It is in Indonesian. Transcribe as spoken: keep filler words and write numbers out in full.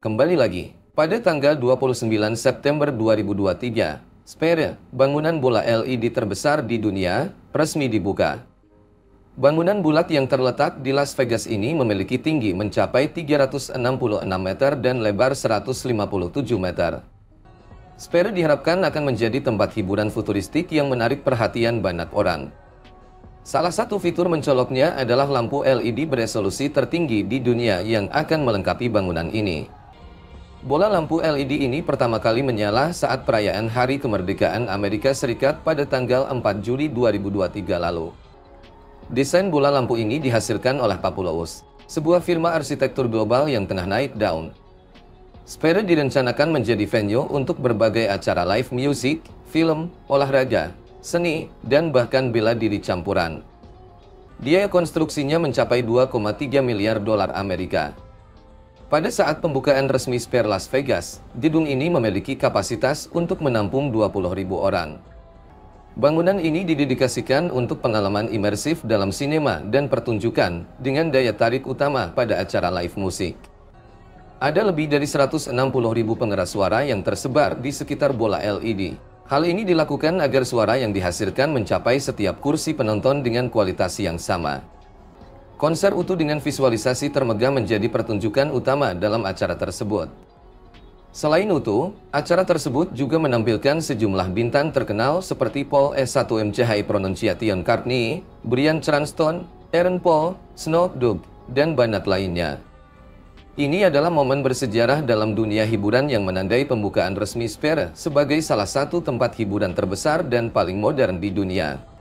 Kembali lagi, pada tanggal dua puluh sembilan September dua ribu dua puluh tiga, Sphere, bangunan bola L E D terbesar di dunia, resmi dibuka. Bangunan bulat yang terletak di Las Vegas ini memiliki tinggi mencapai tiga ratus enam puluh enam meter dan lebar seratus lima puluh tujuh meter. Sphere diharapkan akan menjadi tempat hiburan futuristik yang menarik perhatian banyak orang. Salah satu fitur mencoloknya adalah lampu L E D beresolusi tertinggi di dunia yang akan melengkapi bangunan ini. Bola lampu L E D ini pertama kali menyala saat perayaan Hari Kemerdekaan Amerika Serikat pada tanggal empat Juli dua ribu dua puluh tiga lalu. Desain bola lampu ini dihasilkan oleh Papulous, sebuah firma arsitektur global yang tengah naik daun. Sphere direncanakan menjadi venue untuk berbagai acara live music, film, olahraga, seni, dan bahkan bela diri campuran. Biaya konstruksinya mencapai dua koma tiga miliar dolar Amerika. Pada saat pembukaan resmi Sphere Las Vegas, gedung ini memiliki kapasitas untuk menampung dua puluh ribu orang. Bangunan ini didedikasikan untuk pengalaman imersif dalam sinema dan pertunjukan dengan daya tarik utama pada acara live musik. Ada lebih dari seratus enam puluh ribu pengeras suara yang tersebar di sekitar bola L E D. Hal ini dilakukan agar suara yang dihasilkan mencapai setiap kursi penonton dengan kualitas yang sama. Konser utuh dengan visualisasi termegah menjadi pertunjukan utama dalam acara tersebut. Selain itu, acara tersebut juga menampilkan sejumlah bintang terkenal seperti Paul S satu M C H I Pronunciation Cartney, Bryan Cranston, Aaron Paul, Snoop Dogg, dan banyak lainnya. Ini adalah momen bersejarah dalam dunia hiburan yang menandai pembukaan resmi Sphere sebagai salah satu tempat hiburan terbesar dan paling modern di dunia.